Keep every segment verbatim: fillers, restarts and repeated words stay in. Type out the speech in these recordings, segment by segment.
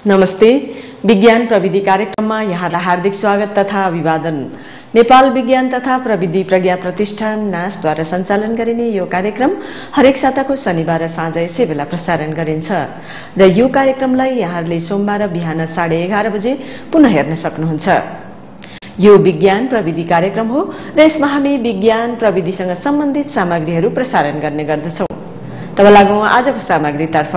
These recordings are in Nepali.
नमस्ते। विज्ञान प्रविधि कार्यक्रममा यहाँलाई हार्दिक स्वागत तथा अभिवादन। नेपाल विज्ञान तथा प्रविधि प्रज्ञा प्रतिष्ठान नासद्वारा सञ्चालन गरिने यो कार्यक्रम हरेक साताको शनिबार साँझ यसै बेला प्रसारण गरिन्छ र यो कार्यक्रमलाई यहाँहरूले सोमबार बिहान साढे एघार बजे पुनः हेर्न सक्नुहुन्छ। यो विज्ञान प्रविधि कार्यक्रम हो र यसमा हामी विज्ञान प्रविधिसँग सम्बन्धित सामग्रीहरू प्रसारण गर्ने गर्दछौँ। तब लागौं आजको सामग्रीतर्फ।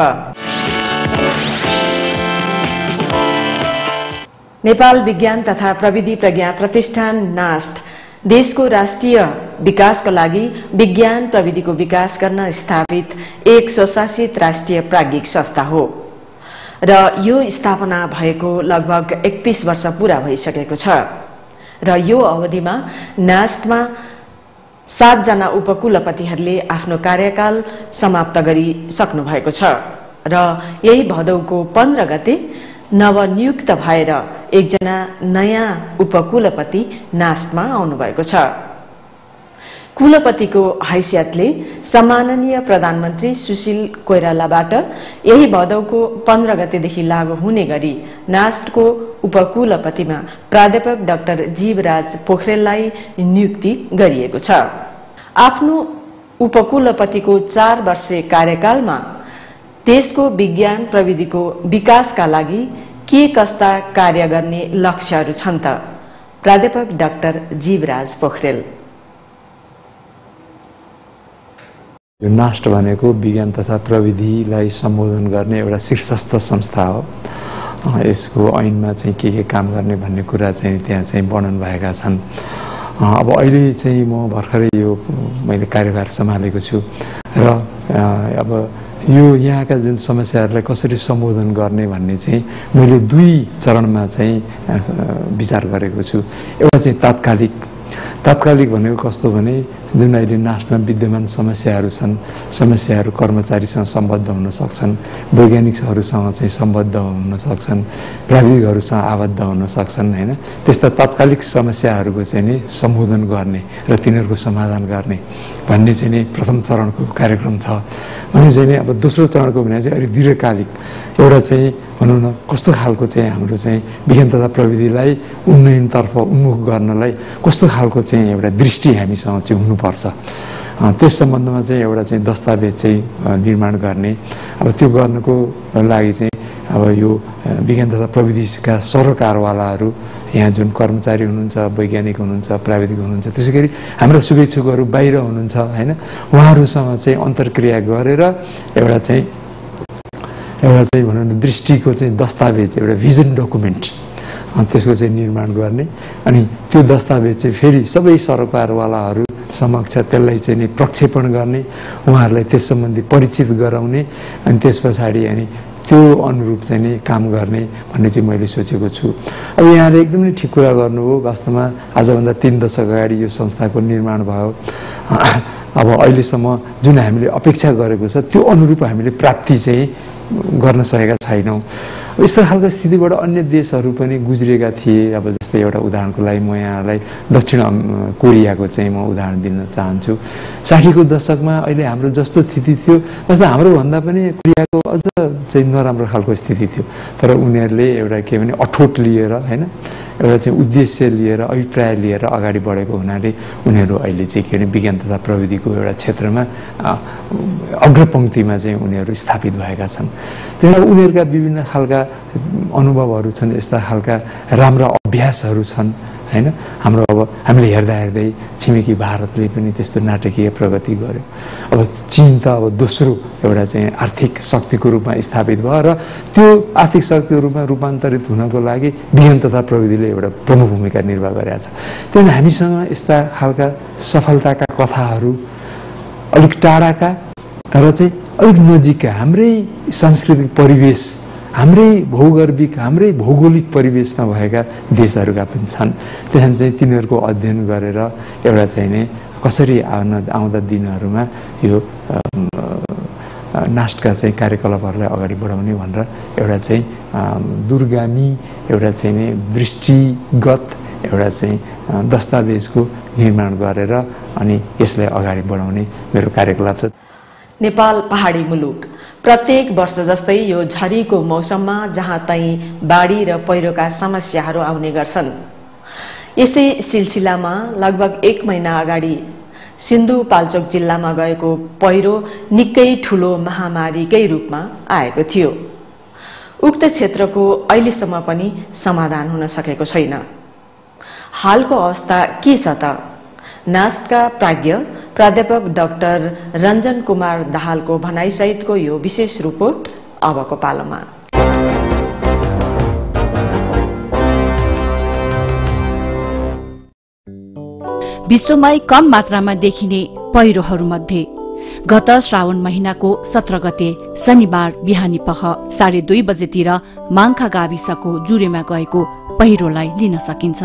नेपाल विज्ञान तथा प्रविधि प्रज्ञा प्रतिष्ठान नास्ट देशको राष्ट्रिय विकासको लागि विज्ञान प्रविधिको विकास गर्न स्थापित एक स्वशासित राष्ट्रिय प्राज्ञिक संस्था हो र यो स्थापना भएको लगभग एकतीस वर्ष पूरा भइसकेको छ र यो अवधिमा नास्टमा सातजना उपकुलपतिहरूले आफ्नो कार्यकाल समाप्त गरिसक्नु भएको छ र यही भदौको पन्ध्र गते नवनियुक्त भएर एकजना नयाँ उपकुलपति नास्टमा आउनुभएको छ। कुलपतिको हैसियतले सम्माननीय प्रधानमन्त्री सुशील कोइरालाबाट यही भदौको पन्ध्र गतेदेखि लागू हुने गरी नास्टको उपकुलपतिमा प्राध्यापक डाक्टर जीवराज पोखरेललाई नियुक्ति गरिएको छ। आफ्नो उपकुलपतिको चार वर्षे कार्यकालमा देशको विज्ञान प्रविधिको विकासका लागि के कस्ता कार्य गर्ने लक्ष्यहरू छन् त? प्राध्यापक डाक्टर जीवराज पोखरेल। यो नास्ट भनेको विज्ञान तथा प्रविधिलाई सम्बोधन गर्ने एउटा शीर्षस्थ संस्था हो। यसको ऐनमा चाहिँ के के काम गर्ने भन्ने कुरा चाहिँ त्यहाँ चाहिँ वर्णन भएका छन्। अब अहिले चाहिँ म भर्खरै यो मैले कार्यभार सम्हालेको छु र अब यो यहाँका जुन समस्याहरूलाई कसरी सम्बोधन गर्ने भन्ने चाहिँ मैले दुई चरणमा चाहिँ विचार गरेको छु। एउटा चाहिँ तात्कालिक तात्कालिक भनेको कस्तो भने जुन अहिले नास्टमा विद्यमान समस्याहरू छन्, समस्याहरू कर्मचारीसँग सम्बद्ध हुन सक्छन्, वैज्ञानिकहरूसँग चाहिँ सम्बद्ध हुन सक्छन्, प्राविधिकहरूसँग आबद्ध हुन सक्छन् हैन। त्यस्ता तात्कालिक समस्याहरूको चाहिँ नि सम्बोधन गर्ने र तिनीहरूको समाधान गर्ने भन्ने चाहिँ नि प्रथम चरणको कार्यक्रम छ। भने चाहिँ नि अब दोस्रो चरणको भने चाहिँ अलिक दीर्घकालिक एउटा चाहिँ भनौँ न कस्तो खालको चाहिँ हाम्रो चाहिँ विज्ञान तथा प्रविधिलाई उन्नयनतर्फ उन्मुख गर्नलाई कस्तो खालको चाहिँ एउटा दृष्टि हामीसँग चाहिँ हुनुपर्छ, त्यस सम्बन्धमा चाहिँ एउटा चाहिँ दस्तावेज चाहिँ निर्माण गर्ने। अब त्यो गर्नको लागि चाहिँ अब यो विज्ञान तथा प्रविधिका सरोकारवालाहरू यहाँ जुन कर्मचारी हुनुहुन्छ, वैज्ञानिक हुनुहुन्छ, प्राविधिक हुनुहुन्छ, त्यसै गरी हाम्रा शुभेच्छुकहरू बाहिर हुनुहुन्छ हैन, उहाँहरूसँग चाहिँ अन्तर्क्रिया गरेर एउटा चाहिँ एउटा चाहिँ भनौँ न दृष्टिको चाहिँ दस्तावेज, एउटा भिजन डकुमेन्ट त्यसको चाहिँ निर्माण गर्ने। अनि त्यो दस्तावेज चाहिँ फेरि सबै सरोकारवालाहरू समक्ष त्यसलाई चाहिँ नि प्रक्षेपण गर्ने, उहाँहरूलाई त्यस सम्बन्धी परिचित गराउने अनि त्यस पछाडि अनि त्यो अनुरूप चाहिँ नि काम गर्ने भन्ने चाहिँ मैले सोचेको छु। अब यहाँले एकदमै ठिक कुरा गर्नुभयो। वास्तवमा आजभन्दा तीन दशक अगाडि यो संस्थाको निर्माण भयो। अब अहिलेसम्म जुन हामीले अपेक्षा गरेको छ त्यो अनुरूप हामीले प्राप्ति चाहिँ गर्न सकेका छैनौँ। यस्तो खालको स्थितिबाट अन्य देशहरू पनि गुज्रिएका थिए। अब जस्तै एउटा उदाहरणको लागि म यहाँलाई दक्षिण कोरियाको चाहिँ म उदाहरण दिन चाहन्छु। साठीको दशकमा अहिले हाम्रो जस्तो स्थिति थियो वास्तव हाम्रो भन्दा पनि कोरियाको अझ चाहिँ नराम्रो खालको स्थिति थियो। तर उनीहरूले एउटा के भने अठोट लिएर हैन, एउटा चाहिँ उद्देश्य लिएर, अभिप्राय लिएर अगाडि बढेको हुनाले उनीहरू अहिले चाहिँ के भने विज्ञान तथा प्रविधिको एउटा क्षेत्रमा अग्रपङ्क्तिमा चाहिँ उनीहरू स्थापित भएका छन्। त्यही उनीहरूका विभिन्न खालका अनुभवहरू छन्, यस्ता खालका राम्रा अभ्यासहरू छन् हैन। हाम्रो अब हामीले हेर्दा हेर्दै छिमेकी भारतले पनि त्यस्तो नाटकीय प्रगति गर्यो। अब चीन त अब दोस्रो एउटा चाहिँ आर्थिक शक्तिको रूपमा स्थापित भयो र त्यो आर्थिक शक्तिको रूपमा रूपान्तरित हुनको लागि विज्ञान तथा प्रविधिले एउटा प्रमुख भूमिका निर्वाह गरेका छ। त्यही हामीसँग यस्ता खालका सफलताका कथाहरू अलिक टाढाका र चाहिँ अलिक नजिकका हाम्रै सांस्कृतिक परिवेश, हाम्रै भौगर्भिक, हाम्रै भौगोलिक परिवेशमा भएका देशहरूका पनि छन्। त्यहाँदेखि चाहिँ तिनीहरूको अध्ययन गरेर एउटा चाहिँ नि कसरी आउन आउँदा दिनहरूमा यो नास्टका चाहिँ कार्यकलापहरूलाई अगाडि बढाउने भनेर एउटा चाहिँ दूरगामी एउटा चाहिँ नि दृष्टिगत एउटा चाहिँ दस्तावेजको निर्माण गरेर अनि यसलाई अगाडि बढाउने मेरो कार्यकलाप छ। नेपाल पहाडी मुलुक। प्रत्येक वर्ष जस्तै यो झरीको मौसममा जहाँ तै बाढी र पहिरोका समस्याहरू आउने गर्छन्। यसै सिलसिलामा लगभग एक महिना अगाडि सिन्धुपाल्चोक जिल्लामा गएको पहिरो निकै ठूलो महामारीकै रूपमा आएको थियो। उक्त क्षेत्रको अहिलेसम्म पनि समाधान हुन सकेको छैन। हालको अवस्था के छ त? नास्टका प्राज्ञ प्राध्यापक डाक्टर रञ्जन कुमार दाहालको भनाइसहितको यो विशेष रिपोर्ट अबको पालोमा। विश्वमै कम मात्रामा देखिने पहिरोहरूमध्ये गत श्रावण महिनाको सत्र गते शनिबार बिहानी पख साढे दुई बजेतिर माङ्खा गाविसको जुरेमा गएको पहिरोलाई लिन सकिन्छ।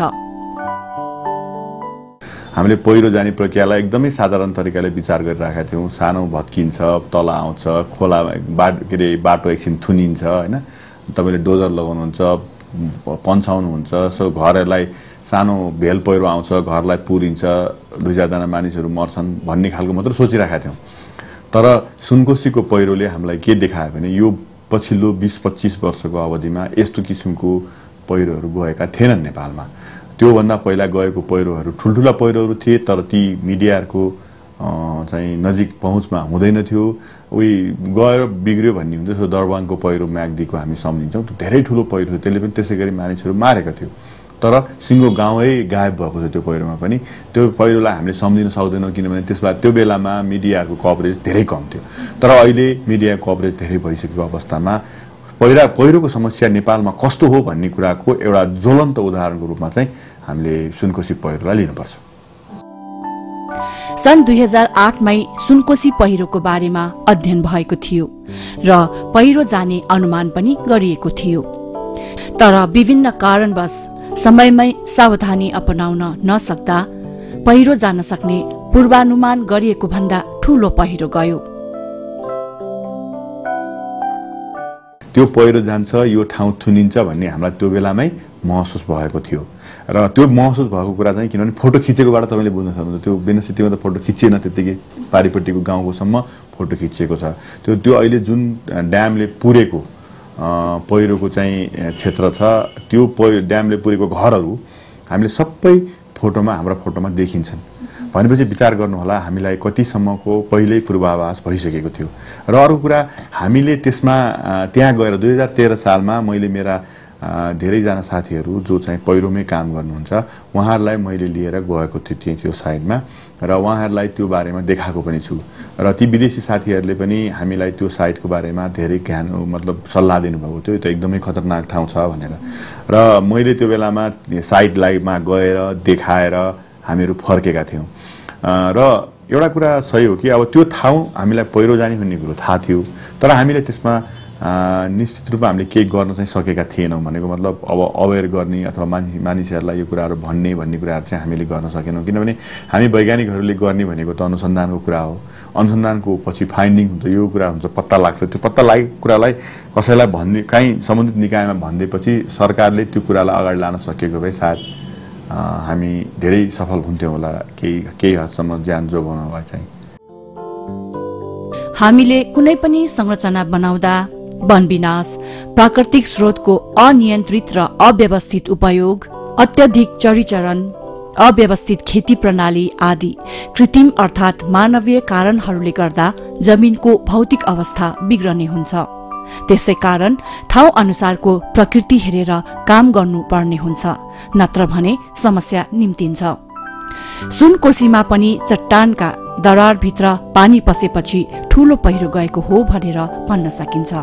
हामीले पहिरो जाने प्रक्रियालाई एकदमै साधारण तरिकाले विचार गरिरहेका थियौँ। सानो भत्किन्छ, तल आउँछ, खोला बाटो के अरे बाटो एकछिन थुनिन्छ, होइन, तपाईँले डोजर लगाउनुहुन्छ, पन्छाउनुहुन्छ, सो घरहरूलाई सानो भेल पहिरो आउँछ, घरलाई पुरिन्छ, दुई चारजना मानिसहरू मर्छन् भन्ने खालको मात्र सोचिरहेका थियौँ। तर सुनकोसीको पहिरोले हामीलाई के देखायो भने यो पछिल्लो बिस पच्चिस वर्षको अवधिमा यस्तो किसिमको पहिरोहरू गएका थिएनन् नेपालमा। त्योभन्दा पहिला गएको पहिरोहरू ठुल्ठुला पहिरोहरू थिए, तर ती मिडियाहरूको चाहिँ नजिक पहुँचमा हुँदैन थियो। उही गएर बिग्रियो भन्ने हुन्थ्यो। सो दरबाङको पहिरो म्याग्दीको हामी सम्झिन्छौँ, त्यो धेरै ठुलो पहिरो थियो, त्यसले पनि त्यसै गरी मानिसहरू मारेको थियो। तर सिङ्गो गाउँै गायब भएको थियो त्यो पहिरोमा पनि। त्यो पहिरोलाई हामीले सम्झिन सक्दैनौँ, किनभने त्यसबाट त्यो बेलामा मिडियाको कभरेज धेरै कम थियो। तर अहिले मिडिया कभरेज धेरै भइसकेको अवस्थामा पहिला पहिरोको समस्या नेपालमा कस्तो हो भन्ने कुराको एउटा ज्वलन्त उदाहरणको रूपमा चाहिँ हामीले सुनकोशी पहिरोलाई लिनुपर्छ। सन् दुई हजार आठमै सुनकोशी पहिरोको बारेमा अध्ययन भएको थियो र पहिरो जाने अनुमान पनि गरिएको थियो। तर विभिन्न कारणवश समयमै सावधानी अपनाउन नसक्दा पहिरो जान सक्ने पूर्वानुमान गरिएको भन्दा ठूलो पहिरो गयो। त्यो पहिरो जान्छ, यो ठाउँ थुनिन्छ भन्ने हामीलाई त्यो बेलामै महसुस भएको थियो। र त्यो महसुस भएको कुरा चाहिँ किनभने फोटो खिचेकोबाट तपाईँले बुझ्न सक्नुहुन्छ। त्यो बेनस्थितिमा त फोटो खिचिएन, त्यतिकै पारिपट्टिको गाउँकोसम्म फोटो खिचिएको छ। त्यो त्यो अहिले जुन ड्यामले पुरेको पहिरोको चाहिँ क्षेत्र छ, त्यो पहिरो ड्यामले पुरेको घरहरू हामीले सबै फोटोमा हाम्रो फोटोमा देखिन्छन्। भनेपछि विचार गर्नुहोला हामीलाई कतिसम्मको पहिल्यै पूर्वाभास भइसकेको थियो। र अरू कुरा हामीले त्यसमा त्यहाँ गएर दुई हजार तेह्र सालमा मैले मेरा धेरैजना साथीहरू जो चाहिँ पहिरोमै काम गर्नुहुन्छ उहाँहरूलाई मैले लिएर गएको थिएँ त्यही त्यो साइडमा, र उहाँहरूलाई त्यो बारेमा देखाएको पनि छु। र ती विदेशी साथीहरूले पनि हामीलाई त्यो साइडको बारेमा धेरै ज्ञान मतलब सल्लाह दिनुभएको थियो, त्यो एकदमै खतरनाक ठाउँ छ भनेर। र मैले त्यो बेलामा साइडलाईमा गएर देखाएर हामीहरू फर्केका थियौँ। र एउटा कुरा सही हो कि अब त्यो ठाउँ हामीलाई पहिरो जाने भन्ने कुरो थाहा थियो, तर हामीले त्यसमा निश्चित रूपमा हामीले केही गर्न चाहिँ सकेका थिएनौँ। भनेको मतलब अब अवेर गर्ने अथवा मानिस मानिसहरूलाई यो कुराहरू भन्ने भन्ने कुराहरू चाहिँ हामीले गर्न सकेनौँ, किनभने हामी वैज्ञानिकहरूले गर्ने भनेको त अनुसन्धानको कुरा हो। अनुसन्धानको पछि फाइन्डिङ हुन्छ, यो कुरा हुन्छ, पत्ता लाग्छ। त्यो पत्ता लागेको कुरालाई कसैलाई भन्ने काहीँ सम्बन्धित निकायमा भनिदिएपछि सरकारले त्यो कुरालाई अगाडि लान सकेको भए सायद हामी धेरै सफल हुन्थ्यौँ होला, केही केही हदसम्म ज्यान जोगाउनलाई चाहिँ। हामीले कुनै पनि संरचना बनाउँदा वन विनाश, प्राकृतिक स्रोतको अनियन्त्रित र अव्यवस्थित उपयोग, अत्यधिक चढीचरण, अव्यवस्थित खेती प्रणाली आदि कृत्रिम अर्थात् मानवीय कारणहरूले गर्दा जमिनको भौतिक अवस्था बिग्रने हुन्छ। त्यसै कारण ठाउँ अनुसारको प्रकृति हेरेर काम गर्नुपर्ने हुन्छ, नत्र भने समस्या निम्तिन्छ। सुनकोशीमा पनि चट्टानका दरारभित्र पानी पसेपछि ठूलो पहिरो गएको हो भनेर भन्न सकिन्छ।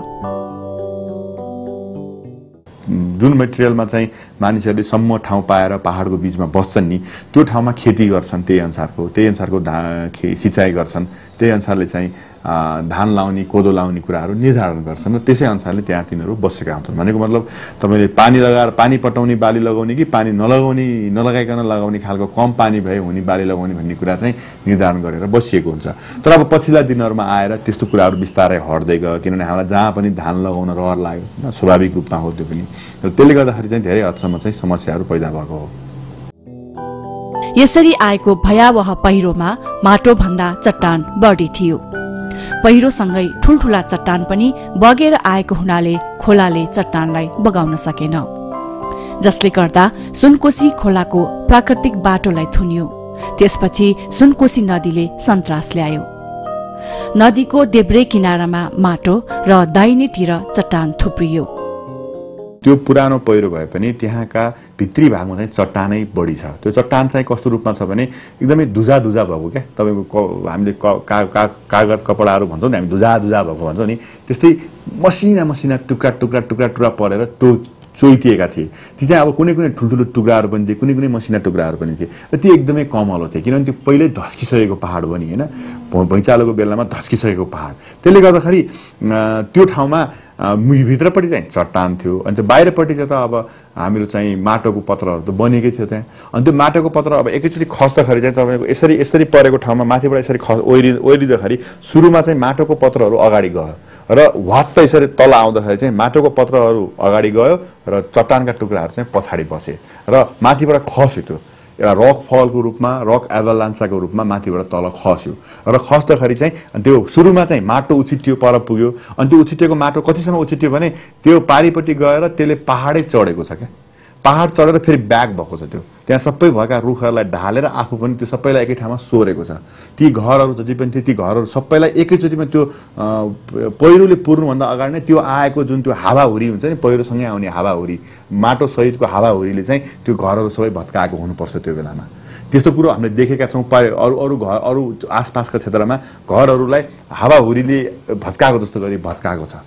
जुन मेटेरियलमा चाहिँ मानिसहरूले सम्म ठाउँ पाएर पहाडको बीचमा बस्छन् नि, त्यो ठाउँमा खेती गर्छन्, त्यही अनुसारको त्यही अनुसारको धा सिँचाइ गर्छन्, त्यही अनुसारले चाहिँ धान लाउने कोदो लाउने कुराहरू निर्धारण गर्छन् र त्यसै अनुसारले त्यहाँ तिनीहरू बसेका हुन्छन्। भनेको मतलब तपाईँले पानी लगाएर पानी पटाउने बाली लगाउने कि पानी नलगाउने नलगाइकन लगाउने खालको कम पानी भए हुने बाली लगाउने भन्ने कुरा चाहिँ निर्धारण गरेर बसिएको हुन्छ। तर अब पछिल्ला दिनहरूमा आएर त्यस्तो कुराहरू बिस्तारै हट्दै गयो, किनभने हामीलाई जहाँ पनि धान लगाउन रहर लाग्यो, स्वाभाविक रूपमा हो त्यो पनि। र त्यसले गर्दाखेरि चाहिँ धेरै हदसम्म चाहिँ समस्याहरू पैदा भएको हो। यसरी आएको भयावह पहिरोमा माटो भन्दा चट्टान बढी थियो। पहिरोसँगै ठूलठूला चट्टान पनि बगेर आएको हुनाले खोलाले चट्टानलाई बगाउन सकेन, जसले गर्दा सुनकोशी खोलाको प्राकृतिक बाटोलाई थुन्यो। त्यसपछि सुनकोशी नदीले सन्तास ल्यायो। नदीको देब्रे किनारामा माटो र दाहिनेतिर चट्टान थुप्रियो। त्यो पुरानो पहिरो भए पनि त्यहाँका भित्री भागमा चाहिँ चट्टानै बढी छ। त्यो चट्टान चाहिँ कस्तो रूपमा छ भने एकदमै दुजा दुजा भएको क्या, तपाईँको हामीले का का कागज कपडाहरू भन्छौँ नि, हामी दुजा दुजा भएको भन्छौँ नि, त्यस्तै मसिना मसिना टुक्रा टुक्रा टुक्रा टुक्रा परेर टो चोइतिएका थिए। ती चाहिँ अब कुनै कुनै ठुल्ठुलो टुक्राहरू पनि थिए, कुनै कुनै मसिना टुक्राहरू पनि थिए र ती एकदमै कमलो थिए, किनभने त्यो पहिल्यै धस्किसकेको पहाड हो नि होइन, भैँचालोको बेलामा धस्किसकेको पहाड। त्यसले गर्दाखेरि त्यो ठाउँमा भित्रपट्टि चाहिँ चट्टान थियो, अनि त्यो बाहिरपट्टि चाहिँ त अब हामीहरू चाहिँ माटोको पत्रहरू त बनेकै थियो त्यहाँ। अनि त्यो माटोको पत्र अब एकैचोटि खस्दाखेरि चाहिँ तपाईँको यसरी यसरी परेको ठाउँमा माथिबाट यसरी खस ओइरि ओइरिँदाखेरि सुरुमा चाहिँ माटोको पत्रहरू अगाडि गयो र वात्त यसरी तल आउँदाखेरि चाहिँ माटोको पत्रहरू अगाडि गयो र चट्टानका टुक्राहरू चाहिँ पछाडि बसे र माथिबाट खस्यो। त्यो एउटा रक फलको रूपमा, रक एभालान्साको रूपमा माथिबाट तल खस्यो र खस्दाखेरि चाहिँ त्यो सुरुमा चाहिँ माटो उछिट्टियो, पर पुग्यो। अनि त्यो उछिटिएको माटो कतिसम्म उछिट्यो भने त्यो पारिपट्टि गएर त्यसले पहाडै चढेको छ क्या, पहाड चढेर फेरि ब्याक भएको छ। त्यो त्यहाँ सबै भएका रुखहरूलाई ढालेर आफू पनि त्यो सबैलाई एकै ठाउँमा सोरेको छ। ती घरहरू जति पनि थियो ती घरहरू सबैलाई एकैचोटिमा त्यो पहिरोले पुर्नुभन्दा अगाडि नै त्यो आएको जुन त्यो हावाहुरी हुन्छ नि, पहिरोसँगै आउने हावाहुरी, माटो सहितको हावाहुरीले चाहिँ त्यो घरहरू सबै भत्काएको हुनुपर्छ त्यो बेलामा। त्यस्तो कुरो हामीले देखेका छौँ। अरू अरू घर अरू आसपासका क्षेत्रमा घरहरूलाई हावाहुरीले भत्काएको जस्तो गरी भत्काएको छ,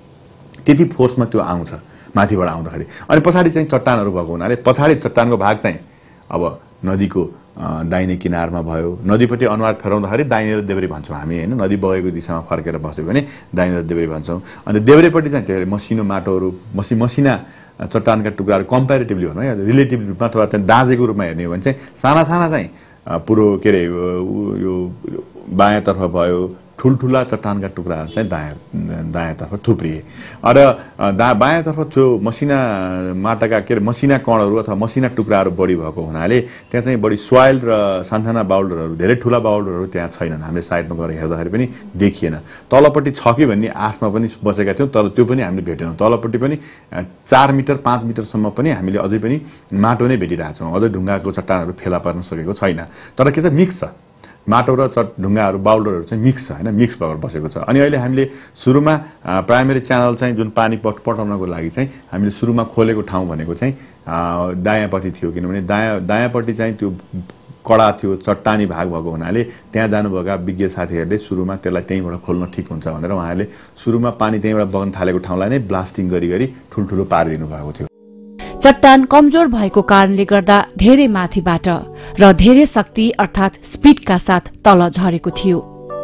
त्यति फोर्समा त्यो आउँछ माथिबाट आउँदाखेरि। अनि पछाडि चाहिँ चट्टानहरू भएको हुनाले पछाडि चट्टानको भाग चाहिँ अब नदीको दाहिने किनारमा भयो। नदीपट्टि अनुहार फेराउँदाखेरि दाहिने र देब्रे भन्छौँ हामी होइन, नदी बगेको दिशामा फर्केर बस्यो भने दाहिने र देब्रे भन्छौँ। अनि देब्रेपट्टि चाहिँ त्यो मसिनो माटोहरू, मसि मसिना चट्टानका टुक्राहरू कम्पेरिटिभली भनौँ या रिलेटिभ रूपमा अथवा त्यहाँ दाँजेको रूपमा हेर्ने हो भने चाहिँ साना साना चाहिँ पुरो के अरे यो बायाँतर्फ भयो, ठुल्ठुला चट्टानका टुक्राहरू चाहिँ दायाँ दायाँतर्फ थुप्रिए र दा बायाँतर्फ त्यो मसिना माटाका के अरे मसिना कणहरू अथवा मसिना टुक्राहरू बढी भएको हुनाले त्यहाँ चाहिँ बढी सोइल र सानसाना बाउल्डरहरू, धेरै ठुला बाउल्डरहरू त्यहाँ छैनन्। हामीले साइडमा गएर हेर्दाखेरि पनि देखिएन। तलपट्टि छ कि भन्ने आशमा पनि बसेका थियौँ, तर त्यो पनि हामीले भेटेनौँ। तलपट्टि पनि चार मिटर पाँच मिटरसम्म पनि हामीले अझै पनि माटो नै भेटिरहेछौँ, अझै ढुङ्गाको चट्टानहरू फेला पर्न सकेको छैन। तर के छ, मिक्स छ, माटो र चट ढुङ्गाहरू बाउल्डरहरू चाहिँ मिक्स छ होइन, मिक्स भएर बसेको छ। अनि अहिले हामीले सुरुमा प्राइमेरी च्यानल चाहिँ जुन पानी पट पठाउनको लागि चाहिँ हामीले सुरुमा खोलेको ठाउँ भनेको चाहिँ दायाँपट्टि थियो, किनभने दायाँ दायाँपट्टि चाहिँ त्यो कडा थियो, चट्टानी भाग भएको हुनाले त्यहाँ जानुभएका विज्ञ साथीहरूले सुरुमा त्यसलाई त्यहीँबाट खोल्न ठिक हुन्छ भनेर उहाँहरूले सुरुमा पानी त्यहीँबाट बग्न थालेको ठाउँलाई नै ब्लास्टिङ गरी गरी ठुल्ठुलो पारिदिनु भएको थियो। चट्टान कमजोर भएको कारणले गर्दा धेरै माथिबाट र धेरै शक्ति अर्थात् स्पिडका साथ तल झरेको थियो।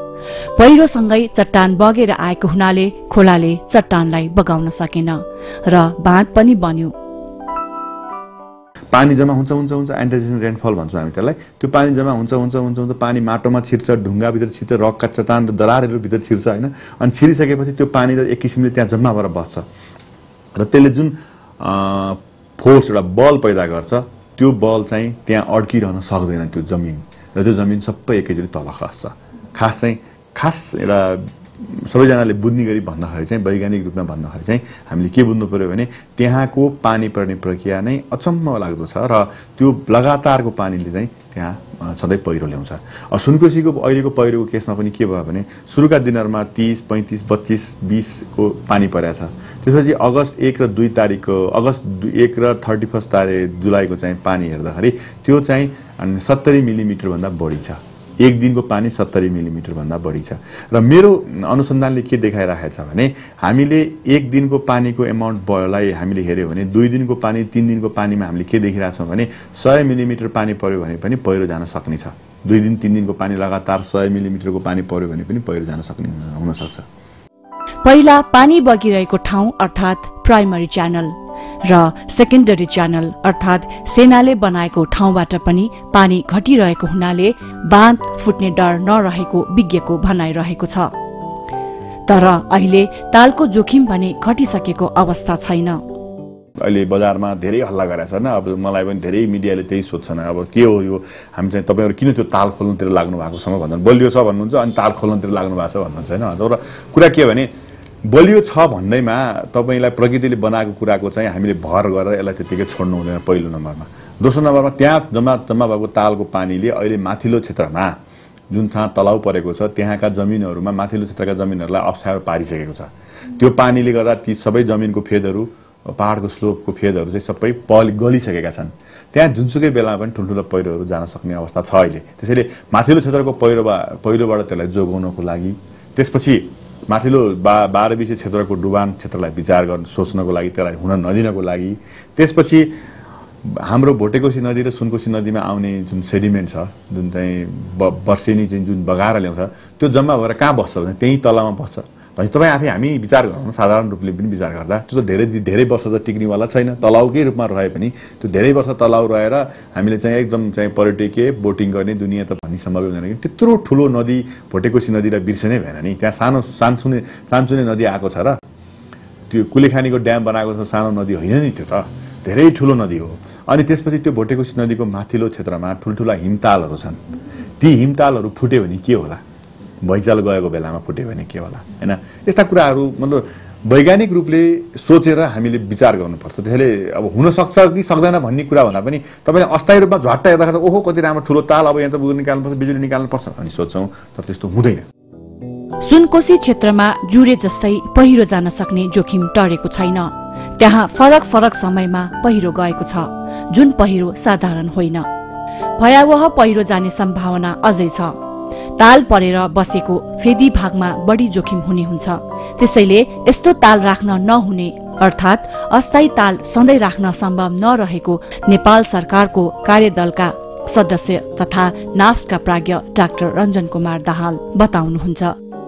पहिरोसँगै चट्टान बगेर आएको हुनाले खोलाले चट्टानलाई बगाउन सकेन र बाँध पनि बन्यो। पानी जम्मा हुन्छ हुन्छ हुन्छ एन्टिसिपेसन रेनफल भन्छौँ हामी त्यसलाई। त्यो पानी जम्मा हुन्छ हुन्छ हुन्छ हुन्छ पानी माटोमा छिर्छ, ढुङ्गाभित्र छिर्छ, रकका चट्टान र दरारहरू भित्र छिर्छ होइन। अनि छिरिसकेपछि त्यो पानी एक किसिमले त्यहाँ जम्मा भएर बस्छ र त्यसले जुन फोर्स एउटा बल पैदा गर्छ, त्यो बल चाहिँ त्यहाँ अड्किरहन सक्दैन त्यो जमिन, र त्यो जमिन सबै एकैचोटि तल खस्छ। खास चाहिँ खास एउटा सबैजनाले बुझ्ने गरी भन्दाखेरि चाहिँ वैज्ञानिक रूपमा भन्दाखेरि चाहिँ हामीले के बुझ्नु पर्यो भने त्यहाँको पानी पर्ने प्रक्रिया नै अचम्म लाग्दो छ र त्यो लगातारको पानीले चाहिँ त्यहाँ सधैँ पहिरो ल्याउँछ। सुनकोशीको अहिलेको पहिरोको केसमा पनि के भयो भने सुरुका दिनहरूमा तीस पैँतिस पच्चिस बिसको पानी परेको छ। त्यसपछि अगस्त एक र दुई तारिकको अगस्त एक र थर्टी फर्स्ट तारिक जुलाईको चाहिँ पानी हेर्दाखेरि त्यो चाहिँ सत्तरी मिलिमिटरभन्दा बढी छ। एक दिनको पानी सत्तरी मिलिमिटर भन्दा बढी छ। र मेरो अनुसन्धानले के देखाइरहेको छ भने हामीले एक दिनको पानीको एमाउन्टलाई हामीले हेऱ्यौँ भने दुई दिनको पानी तीन दिनको पानीमा हामीले के देखिरहेछौँ भने सय मिलिमिटर पानी पर्यो भने पनि पहिरो जान सक्ने छ। दुई दिन तीन दिनको पानी लगातार सय मिलिमिटरको पानी पर्यो भने पनि पहिरो जान सक्ने हुन सक्छ। पहिला पानी बगिरहेको ठाउँ अर्थात् प्राइमरी च्यानल र सेकेन्डरी च्यानल अर्थात् सेनाले बनाएको ठाउँबाट पनि पानी घटिरहेको हुनाले बाँध फुट्ने डर नरहेको विज्ञको भनाइरहेको छ। तर अहिले तालको जोखिम भने घटिसकेको अवस्था छैन। अहिले बजारमा धेरै हल्ला गरेछ हैन अब मलाई पनि धेरै मिडियाले त्यही सोध्छन् अब के हो यो हामी चाहिँ तपाईहरु किन त्यो ताल खोल्नुतिर लाग्नु भएको छ भन्दा बलियो छ भन्नुहुन्छ अनि ताल खोल्नुतिर लाग्नु भएको छ भन्नुहुन्छ हैन तर कुरा के भने बलियो छ भन्दैमा तपाईलाई प्रकृतिले बनाएको कुराको चाहिँ हामीले भर गरेर यसलाई त्यतिकै छोड्नु हुँदैन पहिलो नम्बरमा दोस्रो नम्बरमा त्यहाँ जम्मा जम्मा भएको तालको पानीले अहिले माथिल्लो क्षेत्रमा जुन ठाउँ तलाउ परेको छ त्यहाँका जमिनहरुमा माथिल्लो क्षेत्रका जमिनहरुलाई अप्ठ्यारो पारिसकेको छ त्यो पानीले गर्दा ती सबै जमिनको फेदहरु पहाडको स्लोपको फेदहरु चाहिँ सबै पलि गलिसकेका छन् त्यहाँ जुनसुकै बेलामा पनि ठुलठुलो पहिरोहरु जान सक्ने अवस्था छ अहिले त्यसैले माथिल्लो क्षेत्रको पहिरो पहिरोबाट त्यसलाई जोगाउनको लागि त्यसपछि माथिल्लो बाह्र बिसे क्षेत्रको डुबान क्षेत्रलाई विचार गर्न सोच्नको लागि त्यसलाई हुन नदिनको लागि त्यसपछि हाम्रो भोटेकोशी नदी र सुनकोशी नदीमा आउने जुन सेडिमेन्ट छ जुन चाहिँ वर्षेनी चाहिँ जुन बगाएर ल्याउँछ त्यो जम्मा भएर कहाँ बस्छ भने त्यही तलामा बस्छ भने तपाईँ आफै हामी विचार गर्नु साधारण रूपले पनि विचार गर्दा त्यो त धेरै धेरै वर्ष त टिक्नेवाला छैन तलाउकै रूपमा रहे पनि त्यो धेरै वर्ष तलाउ रहेर हामीले चाहिँ एकदम चाहिँ पर्यटकीय बोटिङ गर्ने दुनियाँ त भन्ने सम्भव हुँदैन कि त्यत्रो ठुलो नदी भोटेकोशी नदीलाई बिर्सनै भएन नि त्यहाँ सानो सानसुने सानसुने नदी आएको छ र त्यो कुलेखानीको ड्याम बनाएको छ सानो नदी होइन नि त्यो त धेरै ठुलो नदी हो अनि त्यसपछि त्यो भोटेकोशी नदीको माथिल्लो क्षेत्रमा ठुलठुला हिमतालहरू छन् ती हिमतालहरू फुट्यो भने के होला भैँचालो गएको बेलामा फुट्यो भने के होला हैन यस्ता कुराहरू मतलब वैज्ञानिक रूपले सोचेर हामीले विचार गर्नुपर्छ त्यसैले अब हुन सक्छ कि सक्दैन भन्ने कुरा भन्दा पनि तपाईले अस्थायी रूपमा झट्ट हेर्दा ओहो कति राम्रो ठुलो ताल अब यहाँ त निकाल्नुपर्छ बिजुली निकाल्नुपर्छ भनी सोच्छौं तर त्यस्तो हुँदैन सुनकोशी क्षेत्रमा जुरे जस्तै पहिरो जान सक्ने जोखिम टरेको छैन त्यहाँ फरक फरक समयमा पहिरो गएको छ जुन पहिरो साधारण होइन भयावह पहिरो जाने सम्भावना अझै छ ताल परेर बसेको फेदी भागमा बढी जोखिम हुने हुन्छ त्यसैले यस्तो ताल राख्न नहुने अर्थात् अस्थायी ताल सधैँ राख्न सम्भव नरहेको नेपाल सरकारको कार्यदलका सदस्य तथा नास्टका प्राज्ञ डाक्टर रञ्जन कुमार दाहाल बताउनुहुन्छ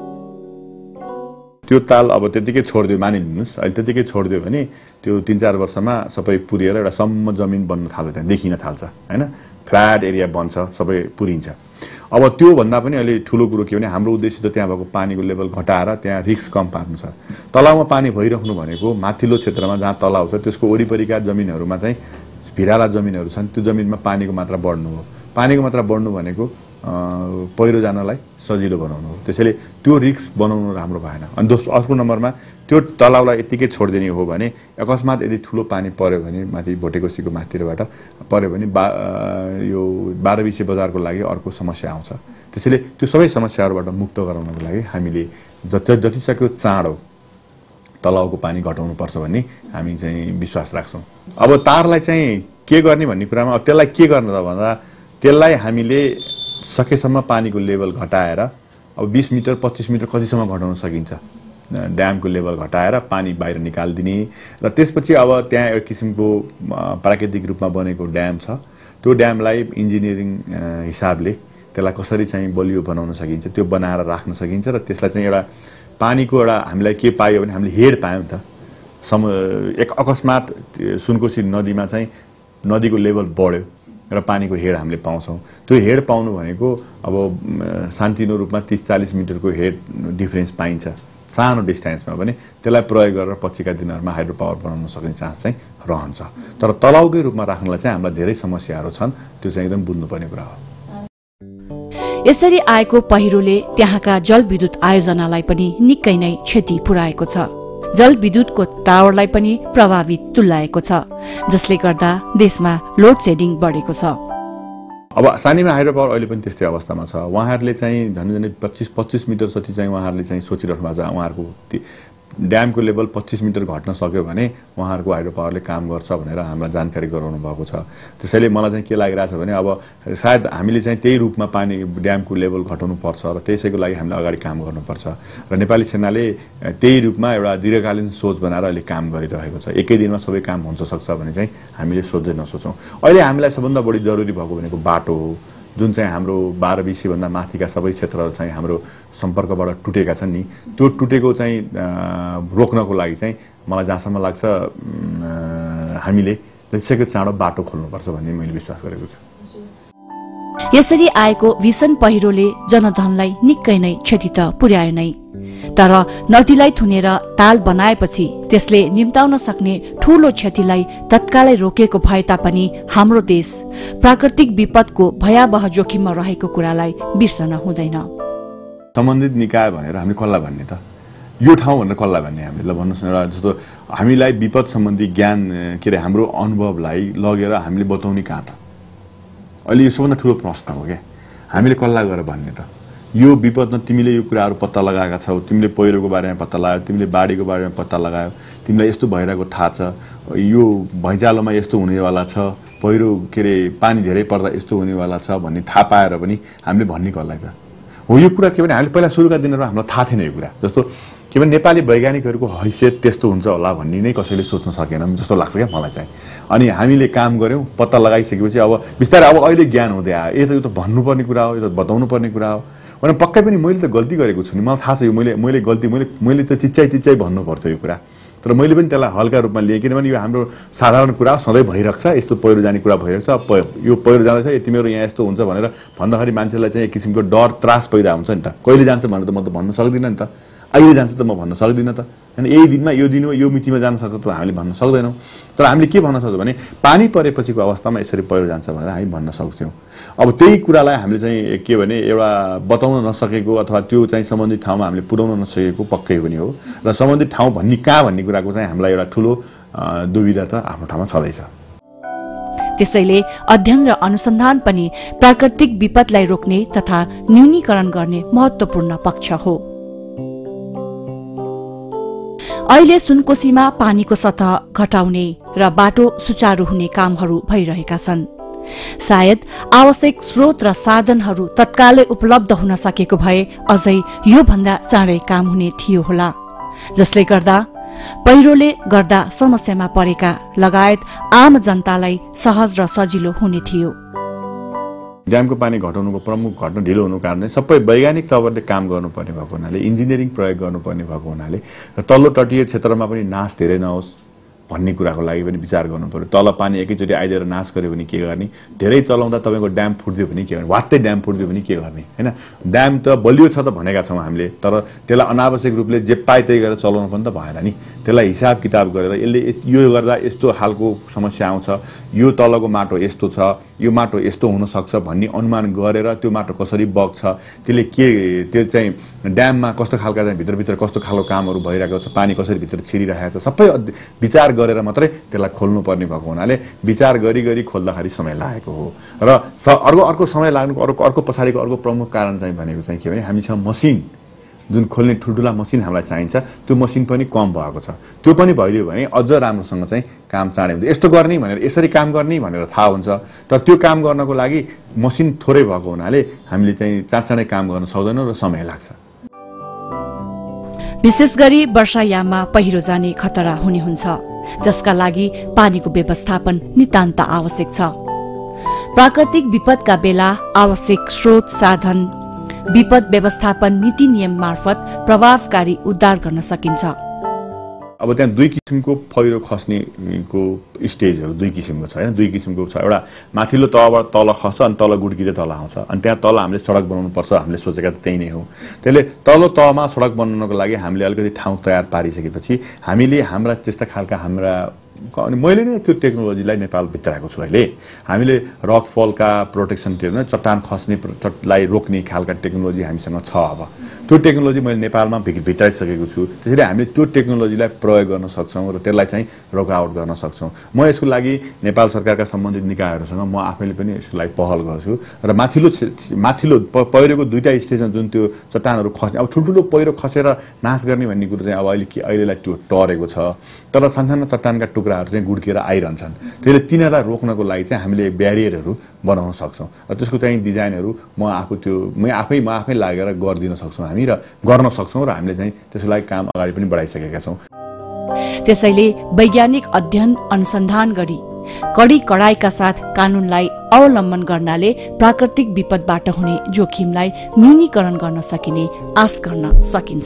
त्यो ताल अब त्यतिकै छोड्दियो मानिलिनुस् अहिले त्यतिकै छोड्दियो भने त्यो तीन चार वर्षमा सबै पुरिएर एउटा सम्म जमिन बन्न थाल्छ त्यहाँ देखिन थाल्छ हैन फ्ल्याट एरिया बन्छ सबै पुरिन्छ अब त्यो भन्दा पनि अहिले ठुलो कुरो के भने हाम्रो उद्देश्य त त्यहाँ भएको पानीको लेभल घटाएर त्यहाँ रिस्क कम पार्नु छ तलाउमा पानी भइराख्नु भनेको माथिल्लो क्षेत्रमा जहाँ तलाउ छ त्यसको वरिपरिका जमिनहरुमा चाहिँ भिराला जमिनहरु छन् त्यो जमिनमा पानीको मात्रा बढ्नु हो पानीको मात्रा बढ्नु भनेको पहिरो जानलाई सजिलो बनाउनु हो त्यसैले त्यो रिस्क बनाउनु राम्रो भएन अनि दोस्रो अर्को नम्बरमा त्यो तलाउलाई यतिकै छोड्दिने हो भने अकस्मात यदि ठुलो पानी पर्यो भने माथि भोटेकोशीको माथिबाट पर्यो भने यो बाह्र बिसे बजारको लागि अर्को समस्या आउँछ त्यसैले त्यो सबै समस्याहरुबाट मुक्त गराउनको लागि हामीले जति जति सक्यो चाँडो तलाउको पानी घटाउनु पर्छ भन्ने हामी चाहिँ विश्वास राख्छौं अब तारलाई चाहिँ के गर्ने भन्ने कुरामा अब त्यसलाई के गर्न त भन्दा त्यसलाई हामीले सकेसम्म पानीको लेभल घटाएर अब बीस मिटर पच्चीस मिटर कतिसम्म घटाउन सकिन्छ ड्यामको लेभल घटाएर पानी बाहिर निकाल्दिने र त्यसपछि अब त्यहाँ एक किसिमको प्राकृतिक रूपमा बनेको ड्याम छ त्यो ड्यामलाई इन्जिनियरिङ हिसाबले त्यसलाई कसरी चाहिँ बलियो बनाउन सकिन्छ त्यो बनाएर राख्न सकिन्छ र त्यसलाई चाहिँ एउटा पानीको एउटा हामीलाई के पायो भने हामीले हेड पायौं त सम एक अकस्मात सुनकोशी नदीमा चाहिँ नदीको लेभल बढ्यो र पानीको हेड हामीले पाउँछौं त्यो हेड पाउनु भनेको अब शान्तिनो रूपमा तीस चालीस मिटरको हेड डिफरेन्स पाइन्छ सानो डिस्टेन्समा पनि त्यसलाई प्रयोग गरेर पछिका दिनहरुमा हाइड्रो पावर बनाउन सक्ने चान्स चाहिँ रहन्छ तर तलाउकै रूपमा राख्नलाई चाहिँ हामीलाई धेरै समस्याहरू छन् त्यो चाहिँ एकदम बुझ्नुपर्ने कुरा हो यसरी आएको पहिरोले त्यहाँका जलविद्युत आयोजनालाई पनि निकै नै क्षति पुर्याएको छ जलविद्युतको टावरलाई पनि प्रभावित तुल्याएको छ जसले गर्दा देशमा लोड सेडिङ बढेको छ अब सानीमा हाइड्रो पावर अहिले पनि त्यस्तै अवस्थामा छ उहाँहरुले चाहिँ झन् पच्चीस पच्चीस मिटर जति चाहिँ उहाँहरुले चाहिँ सोचिराख्नु भएको छ उहाँहरुको ड्यामको लेभल पच्चीस मिटर घट्न सक्यो भने उहाँहरुको हाइड्रो पावरले काम गर्छ भनेर हामीलाई जानकारी गराउनु भएको छ त्यसैले मलाई चाहिँ के लागिरहेछ भने अब सायद हामीले चाहिँ त्यही रूपमा पानी ड्यामको लेभल घटाउनु पर्छ र त्यसैको लागि हामीले अगाडि काम गर्नुपर्छ र नेपाली सेनाले त्यही रूपमा एउटा दीर्घकालीन सोच बनाएर अहिले काम गरिरहेको छ एकै दिनमा सबै काम हुन्छ सक्छ भने चाहिँ हामीले सोच्दै नसोचौं अहिले हामीलाई सबभन्दा बढी जरुरी भएको भनेको बाटो हो जुन चाहिँ हाम्रो बाह्र बिसे भन्दा माथिका सबै क्षेत्रहरु चाहिँ हाम्रो सम्पर्कबाट टुटेका छन् नि त्यो टुटेको चाहिँ रोक्नको लागि चाहिँ मलाई जहाँसम्म लाग्छ हामीले जतिसक्दो चाँडो बाटो खोल्नुपर्छ भन्ने मैले विश्वास गरेको छु यसरी आएको भीषण पहिरोले जनधनलाई निकै नै क्षति त पुर्यायो नै, तर नदीलाई थुनेर ताल बनाएपछि त्यसले निम्ताउन सक्ने ठूलो क्षतिलाई तत्कालै रोकेको भए तापनि हाम्रो देश प्राकृतिक विपदको भयावह जोखिममा रहेको कुरालाई बिर्सन हुँदैन। सम्बन्धित निकाय भनेर हामी कसलाई भन्ने त, यो ठाउँ भनेर कसलाई भन्ने हामीले, ल भन्नुहोस् न। जस्तो हामीलाई विपद सम्बन्धी ज्ञान के अरे हाम्रो अनुभवलाई लगेर हामीले बताउने कहाँ त, अहिले यो सबभन्दा ठुलो प्रश्न हो क्या। हामीले कसलाई गएर भन्ने त, यो विपदमा तिमीले यो कुराहरू पत्ता लगाएका छौ, तिमीले पहिरोको बारेमा पत्ता लगायो, तिमीले बाढीको बारेमा पत्ता लगायो, तिमीलाई यस्तो भइरहेको थाहा छ, यो भैँचालोमा यस्तो हुनेवाला छ, पहिरो के अरे पानी धेरै पर्दा यस्तो हुनेवाला छ भन्ने थाहा पाएर पनि हामीले भन्ने कसलाई त हो। यो कुरा के भने हामीले पहिला सुरुका दिनहरूमा हामीलाई थाहा थिएन यो कुरा। जस्तो के भने नेपाली वैज्ञानिकहरूको हैसियत त्यस्तो हुन्छ होला भन्ने नै कसैले सोच्न सकेन जस्तो लाग्छ क्या मलाई चाहिँ। अनि हामीले काम गऱ्यौँ, पत्ता लगाइसकेपछि अब बिस्तारै अब अहिले ज्ञान हुँदै आयो, यो त यो त भन्नुपर्ने कुरा हो, यो त बताउनु पर्ने कुरा हो भने पक्कै पनि मैले त गल्ती गरेको छु नि, मलाई थाहा छ यो मैले मैले गल्ती मैले मैले त चिच्चाइ चिच्चाइ भन्नुपर्छ यो कुरा, तर मैले पनि त्यसलाई हल्का रूपमा लिएँ किनभने यो हाम्रो साधारण कुरा सधैँ भइरहेको छ, यस्तो पहिरो जाने कुरा भइरहेको छ, यो पहिरो जाँदैछ तिमीहरू यहाँ यस्तो हुन्छ भनेर भन्दाखेरि मान्छेलाई चाहिँ एक किसिमको डर त्रास पैदा हुन्छ नि त। कहिले जान्छ भनेर त म त भन्न सक्दिनँ नि त, अहिले जान्छ त म भन्न सक्दिनँ त, होइन यही दिनमा यो दिन हो यो मितिमा जान सक्छ त हामीले भन्न सक्दैनौँ। तर हामीले के भन्न सक्छौँ भने पानी परेपछिको अवस्थामा यसरी पहिरो जान्छ भनेर हामी भन्न सक्छौँ। अब त्यही कुरालाई हामीले चाहिँ के भने एउटा बताउन नसकेको अथवा त्यो चाहिँ सम्बन्धित ठाउँमा हामीले पुर्याउन नसकेको पक्कै पनि हो, र सम्बन्धित ठाउँ भन्ने कहाँ भन्ने कुराको चाहिँ हामीलाई एउटा ठुलो दुविधा त आफ्नो ठाउँमा छँदैछ। त्यसैले अध्ययन र अनुसन्धान पनि प्राकृतिक विपदलाई रोक्ने तथा न्यूनीकरण गर्ने महत्त्वपूर्ण पक्ष हो। अहिले सुनकोसीमा पानीको सतह घटाउने र बाटो सुचारू हुने कामहरू भइरहेका छन्। सायद आवश्यक स्रोत र साधनहरू तत्कालै उपलब्ध हुन सकेको भए अझै यो भन्दा चाँडै काम हुने थियो होला, जसले गर्दा पहिरोले गर्दा समस्यामा परेका लगायत आम जनतालाई सहज र सजिलो हुने थियो। ड्यामको पानी घटाउनुको प्रमुख घटना ढिलो हुनुको कारण सबै वैज्ञानिक तवरले काम गर्नुपर्ने भएको हुनाले, इन्जिनियरिङ प्रयोग गर्नुपर्ने भएको हुनाले र तल्लो तटीय क्षेत्रमा पनि नाश धेरै नहोस् भन्ने कुराको लागि पनि विचार गर्नु पर्यो। तल पानी एकैचोटि आइदिएर नाश गर्यो भने के गर्ने, धेरै चलाउँदा तपाईँको ड्याम फुट्दियो भने के गर्ने, वात्तै ड्याम फुट्दियो भने के गर्ने, होइन। ड्याम त बलियो छ त भनेका छौँ हामीले, तर त्यसलाई अनावश्यक रूपले जे पाए त्यही गरेर चलाउनु पनि त भएन नि। त्यसलाई हिसाब किताब गरेर यसले यो गर्दा यस्तो खालको समस्या आउँछ, यो तलको माटो यस्तो छ, यो माटो यस्तो हुनसक्छ भन्ने अनुमान गरेर त्यो माटो कसरी बग्छ, त्यसले के त्यो चाहिँ ड्याममा कस्तो खालका चाहिँ भित्रभित्र कस्तो खालको कामहरू भइरहेको छ, पानी कसरी भित्र छिरिरहेको छ, सबै विचार गरेर मात्रै त्यसलाई खोल्नुपर्ने भएको हुनाले विचार गरी गरी खोल्दाखेरि समय लागेको हो। र अर्को अर्को समय लाग्नुको अर्को अर्को पछाडिको अर्को प्रमुख कारण चाहिँ भनेको चाहिँ के भने हामीसँग मसिन जुन खोल्ने ठुल्ठुला मसिन हामीलाई चाहिन्छ, त्यो मसिन पनि कम भएको छ। त्यो पनि भइदियो भने अझ राम्रोसँग चाहिँ काम चाँडै हुन्छ। यस्तो गर्ने भनेर यसरी काम गर्ने भनेर थाहा हुन्छ, तर त्यो काम गर्नको लागि मसिन थोरै भएको हुनाले हामीले चाहिँ चाँडै काम गर्न सक्दैनौँ र समय लाग्छ। विशेष गरी वर्षायाममा पहिरो जाने खतरा हुने हुन्छ, जसका लागि पानीको व्यवस्थापन नितान्त आवश्यक छ। प्राकृतिक विपदका बेला आवश्यक स्रोत साधन विपद व्यवस्थापन नीति नियम मार्फत प्रभावकारी उद्धार गर्न सकिन्छ। अब त्यहाँ दुई किसिमको पहिरो खस्नेको स्टेजहरू दुई किसिमको छ, होइन। दुई किसिमको छ, एउटा माथिल्लो तहबाट तल खस्छ अनि तल गुड्किँदै तल आउँछ, अनि त्यहाँ तल हामीले सडक बनाउनु पर्छ, हामीले सोचेका त त्यही नै हो। त्यसले तल्लो तहमा सडक बनाउनको लागि हामीले अलिकति ठाउँ तयार पारिसकेपछि हामीले हाम्रा त्यस्ता खालका हाम्रा अनि मैले नै त्यो टेक्नोलोजीलाई नेपाल भित्राएको छु। अहिले हामीले रकफलका प्रोटेक्सन के भन्छ चट्टान खस्नेलाई रोक्ने खालका टेक्नोलोजी हामीसँग छ। अब त्यो टेक्नोलोजी मैले नेपालमा भित्राइसकेको छु, त्यसैले हामीले त्यो टेक्नोलोजीलाई प्रयोग गर्न सक्छौँ र त्यसलाई चाहिँ रोकआउट गर्न सक्छौँ। म यसको लागि नेपाल सरकारका सम्बन्धित निकायहरूसँग म आफैले पनि यसलाई पहल गर्छु र माथिल्लो माथिल्लो पहिरोको दुईटा स्टेजमा जुन त्यो चट्टानहरू खस्ने, अब ठुल्ठुलो पहिरो खसेर नाश गर्ने भन्ने कुरो चाहिँ अब अहिले अहिलेलाई त्यो टरेको छ, तर सानसानो चट्टानका टुक्राहरू चाहिँ गुड्किएर आइरहन्छन्। त्यसले तिनीहरूलाई रोक्नको लागि चाहिँ हामीले ब्यारियरहरू बनाउन सक्छौँ र त्यसको चाहिँ डिजाइनहरू म आफू त्यो म आफै म आफै लागेर गरिदिन सक्छौँ हामी र गर्न सक्छौँ र हामीले चाहिँ त्यसको लागि काम अगाडि पनि बढाइसकेका छौँ। त्यसैले वैज्ञानिक अध्ययन अनुसन्धान गरी कडी कडाइका साथ कानूनलाई अवलम्बन गर्नाले प्राकृतिक विपदबाट हुने जोखिमलाई न्यूनीकरण गर्न सकिने आश गर्न सकिन्छ।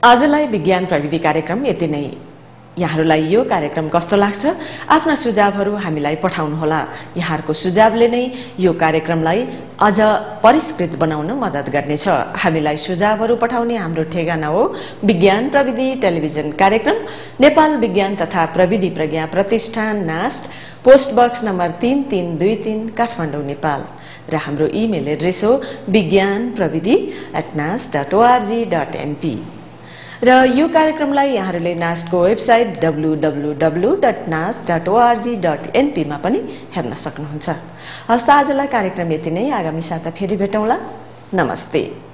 आजलाई विज्ञान प्रविधि कार्यक्रम यति नै। यहाँहरूलाई यो कार्यक्रम कस्तो लाग्छ आफ्ना सुझावहरू हामीलाई पठाउनुहोला। यहाँहरूको सुझावले नै यो कार्यक्रमलाई अझ परिष्कृत बनाउन मद्दत गर्नेछ। हामीलाई सुझावहरू पठाउने हाम्रो ठेगाना हो विज्ञान प्रविधि टेलिभिजन कार्यक्रम, नेपाल विज्ञान तथा प्रविधि प्रज्ञा प्रतिष्ठान नास्ट, पोस्ट बक्स नम्बर तीन तीन दुई तीन काठमाडौँ नेपाल। र हाम्रो इमेल एड्रेस हो विज्ञान प्रविधि at NAST dot O R G dot N P. र यो कार्यक्रमलाई यहाँहरूले नास्टको website W W W dot NAST dot O R G dot N P मा पनि हेर्न सक्नुहुन्छ। हस्त आजलाई कार्यक्रम यति नै। आगामी साता फेरि भेटौँला। नमस्ते।